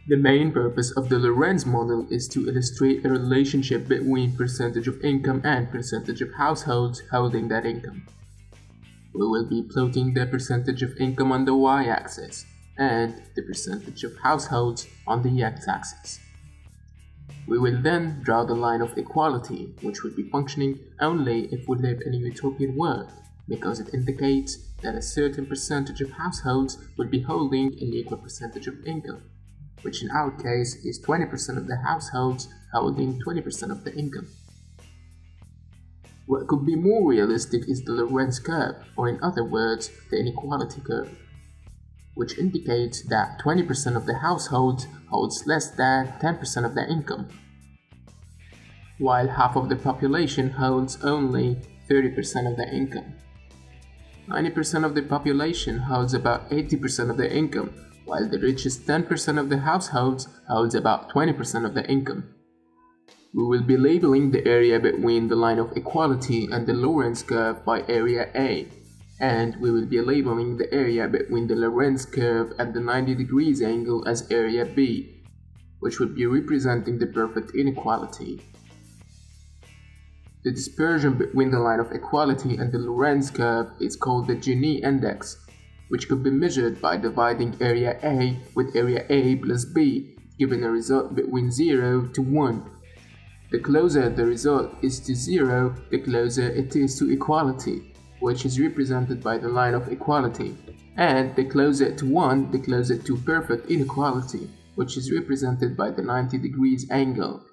The main purpose of the Lorenz model is to illustrate a relationship between percentage of income and percentage of households holding that income. We will be plotting the percentage of income on the y-axis and the percentage of households on the x-axis. We will then draw the line of equality, which will be functioning only if we live in a utopian world, because it indicates that a certain percentage of households will be holding an equal percentage of income, which in our case is 20% of the households holding 20% of the income. What could be more realistic is the Lorenz curve, or in other words, the inequality curve, which indicates that 20% of the households holds less than 10% of their income, while half of the population holds only 30% of their income. 90% of the population holds about 80% of their income, while the richest 10% of the households holds about 20% of the income. We will be labeling the area between the line of equality and the Lorenz curve by area A, and we will be labeling the area between the Lorenz curve and the 90 degrees angle as area B, which will be representing the perfect inequality. The dispersion between the line of equality and the Lorenz curve is called the GINI index, which could be measured by dividing area A with area A plus B, giving a result between 0 to 1. The closer the result is to 0, the closer it is to equality, which is represented by the line of equality, and the closer to 1, the closer to perfect inequality, which is represented by the 90 degrees angle.